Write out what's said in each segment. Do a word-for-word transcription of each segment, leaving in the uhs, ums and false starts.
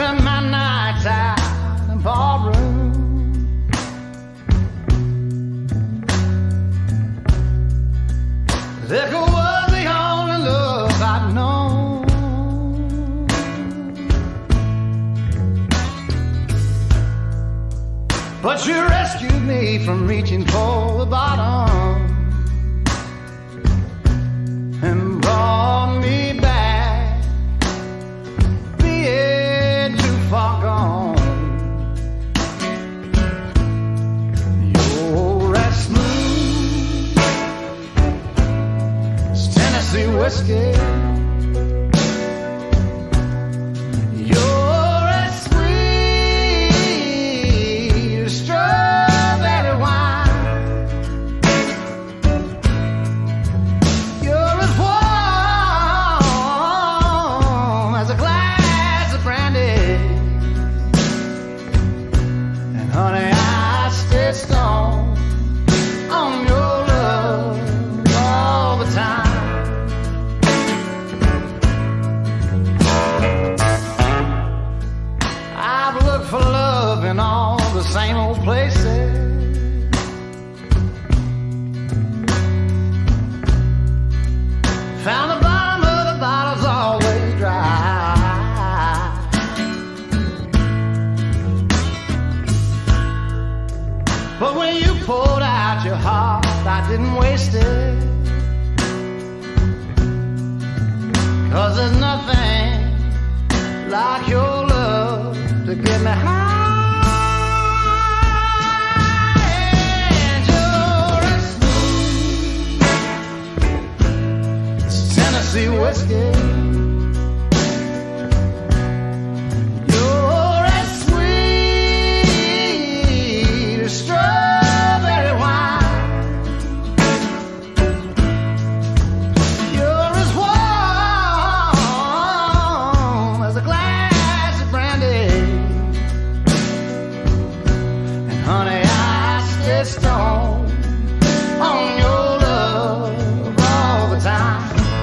spend my nights out in barroom. Liquor was the only love I'd known. But you rescued me from reaching for the bottom and brought me back, being too far gone. You're as smooth as Tennessee whiskey. You're as sweet as strawberry wine. You're as warm as a glass of brandy. And honey, I stay stoned on your love all the time. I've looked for love in all the same old places. Found the bottom of the bottle's always dry. But when you poured out your heart, I didn't waste it. 'Cause there's nothing like your love to get me high. And you're as smooth as Tennessee whiskey. You're as sweet as strawberry wine. You're as warm as a glass of brandy. And honey, I stay stoned on your love all the time.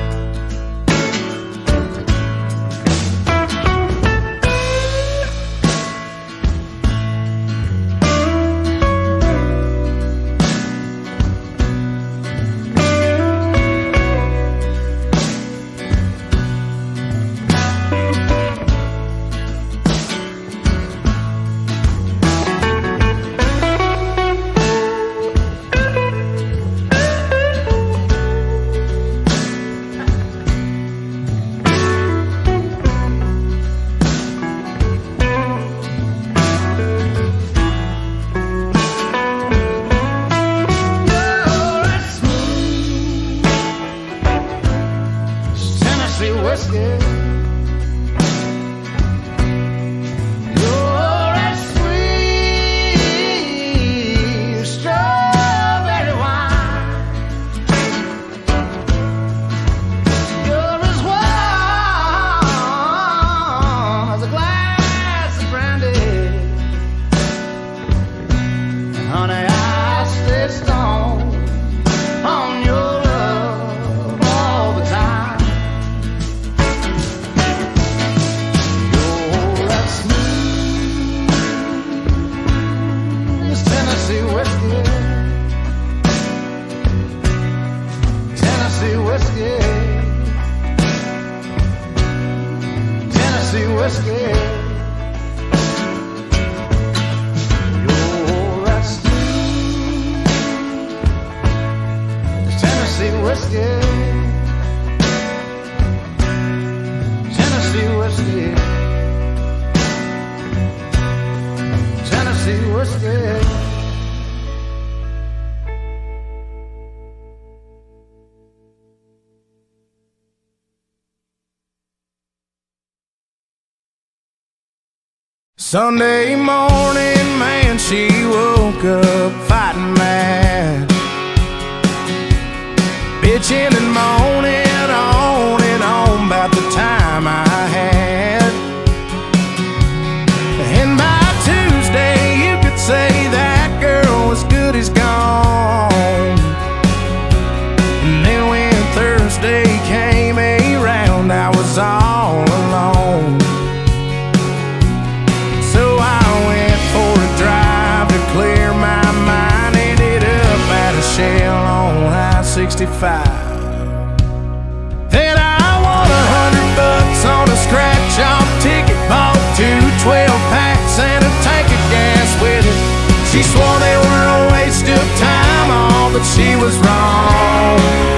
Sunday morning, man, she woke up fighting mad, bitching and moaning on and on about the time I had. And by Tuesday, you could say that girl was good as gone. And then when Thursday came around, I was all alone. sixty-five. Then I won a hundred bucks on a scratch-off ticket, bought two twelve packs and a tank of gas with it. She swore they were a waste of time, all but she was wrong.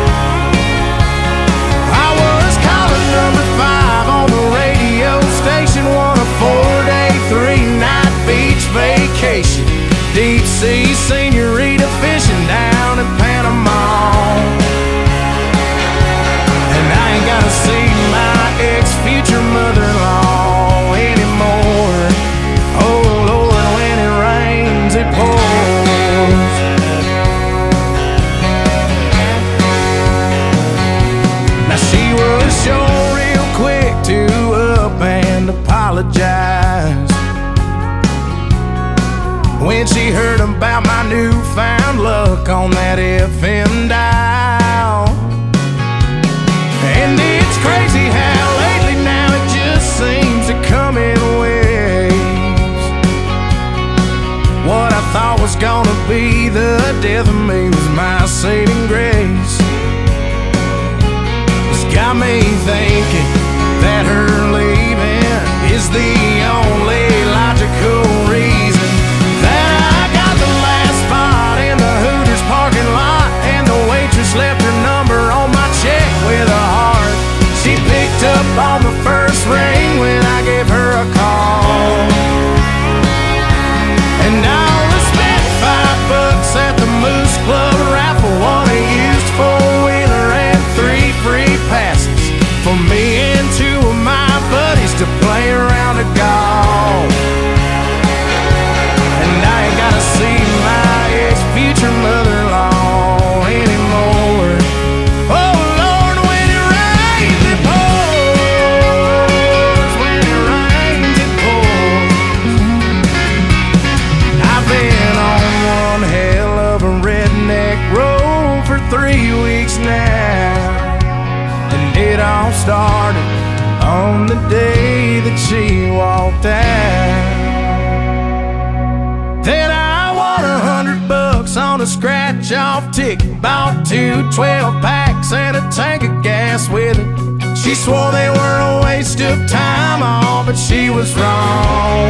I was calling number five on the radio station, won a four-day, three-night beach vacation, deep sea senorita fishing down in Panama. And I ain't gotta see my ex-future mother-in-law anymore. Oh Lord, when it rains, it pours. Now she was sure real quick to up and apologize when she heard about my newfound luck on that F M dial. And it's crazy how lately now it just seems to come in waves. What I thought was gonna be the death of me was my saving grace. It's got me thinking that her leaving is the only logical reason that I got the last spot in the Hooters parking lot, and the waitress left her number on my check with a heart. She picked up on the first ring when I gave her a call. And I only spent five bucks at the Moose Club raffle, won a used four-wheeler and three free passes for me and two of my buddies to play around a golf. And I ain't gotta see my ex-future mother-in-law anymore. Oh Lord, when it rains, it pours. When it rains, it pours. I've been on one hell of a redneck road for three weeks now, and it all started on the day that she walked out. Then I won a hundred bucks on a scratch-off ticket, bought two twelve packs and a tank of gas with it. She swore they were a waste of time, all but she was wrong.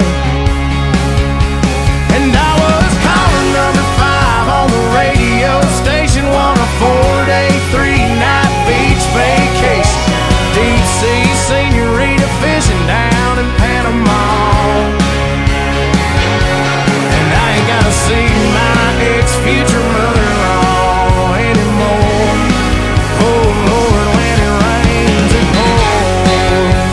And I was calling number five on the radio station, won a four-day, three-night beach vacation, deep sea senorita fishing down in Panama. And I ain't gotta see my ex-future mother-in-law anymore. Oh Lord, when it rains, it pours.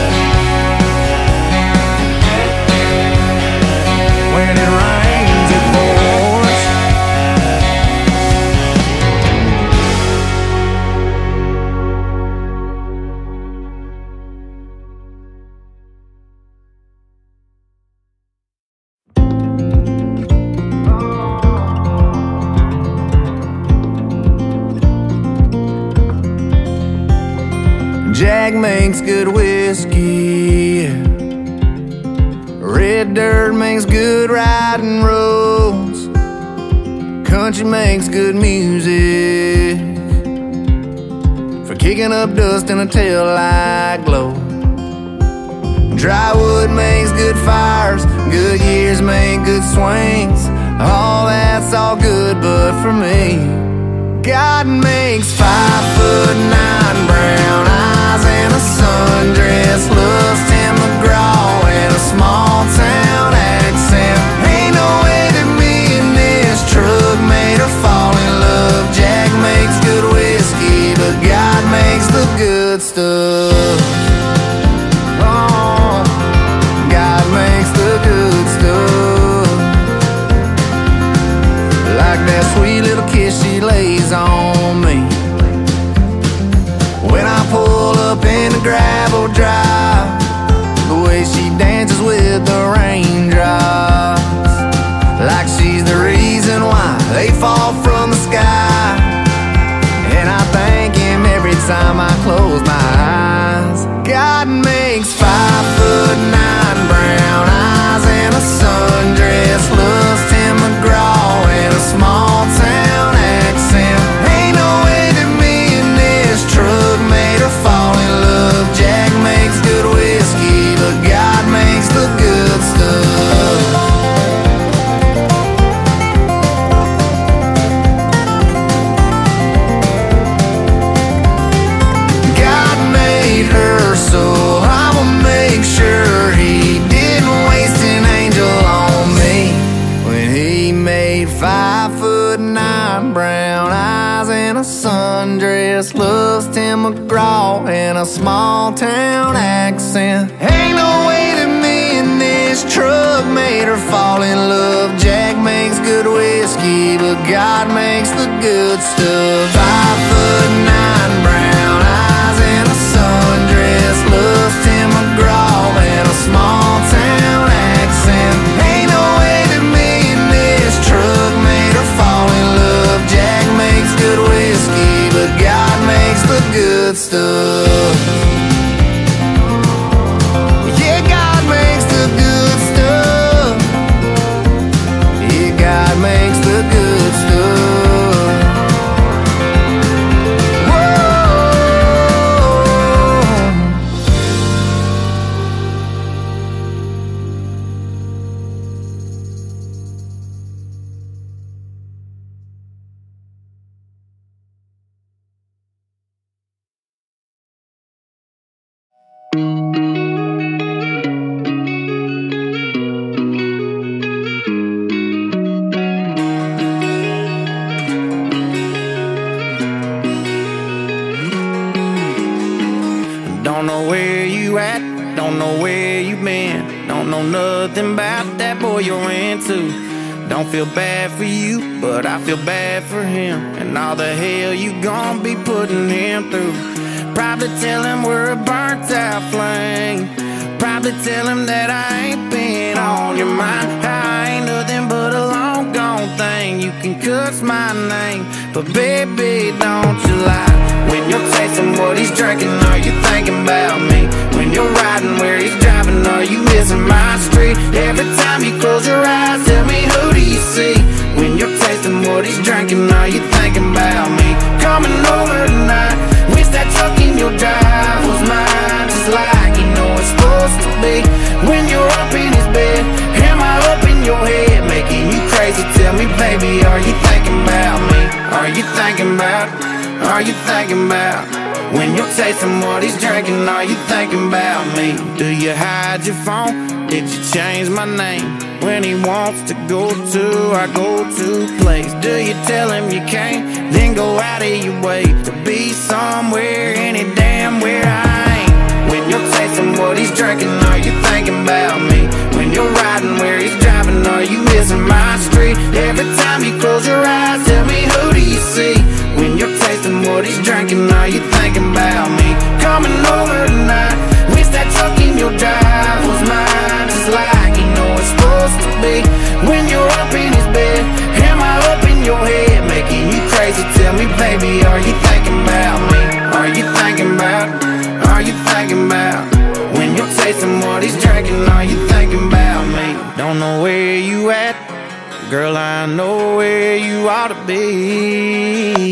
When it rains, it pours. Jack makes good whiskey, red dirt makes good riding roads, country makes good music for kicking up dust in a taillight glow. Dry wood makes good fires, good years make good swings. All that's all good, but for me, God makes five foot nine brown eyes and a sundress, loves Tim McGraw and a small town accent. Ain't no way that me and this truck made her fall in love. Jack makes good whiskey, but God makes the good stuff. Oh, God makes the good stuff. Like that sweet little kiss she lays on me when I pull up in the gravel drive, the way she dances with the raindrops, like she's the reason why they fall from the sky. And I thank him every time I close my eyes. God makes five foot nine brown eyes and a sundress, loves Tim McGraw and a small town accent. Ain't no a sundress, loves Tim McGraw and a small town accent. Ain't no way that me and this truck made her fall in love. Jack makes good whiskey, but God makes the good stuff. Five foot nine, brown eyes and a sundress, loves Tim McGraw and a small town accent. Ain't no way that me and this truck made her fall in love. Jack makes good whiskey, but God makes the good stuff. Yeah, God makes the good stuff. Yeah, God makes the good stuff. Don't know where you at, don't know where you been, don't know nothing about that boy you're into. Don't feel bad for you, but I feel bad for him, and all the hell you gon' be putting him through. Probably tell him we're a burnt out flame, probably tell him that I ain't been on your mind. I ain't nothing but a long gone thing. You can cuss my name, but baby, don't you lie. When you're tasting what he's drinking, are you thinking about me? When you're riding where he's driving, are you missing my street? Every time you close your eyes, tell me, who do you see? When you're tasting what he's drinking, are you thinking about me? Coming over tonight, wish that truck in your drive was mine, just like you know it's supposed to be. When you're up in his bed, am I up in your head, making you crazy? Tell me, baby, are you thinking about me? Are you thinking about, are you thinking about? When you're tasting what he's drinking, are you thinking about me? Do you hide your phone? Did you change my name? When he wants to go to our go-to place, do you tell him you can't, then go out of your way to be somewhere, any damn where I ain't? When you're tasting what he's drinking, are you thinking about me? When you're riding where he's driving, are you missing my street? Every time you close your eyes, tell me, who do you see? When you're tasting what he's drinking, are you thinking about me? Coming over tonight, wish that truck in your drive was mine, just like you know it's supposed to be. When you're up in his bed, am I up in your head, making you crazy? Tell me, baby, are you thinking about me? Are you thinking about, are you thinking about? When you're tasting what he's drinking, are you thinking about me? Don't know where you at, girl, I know where you ought to be.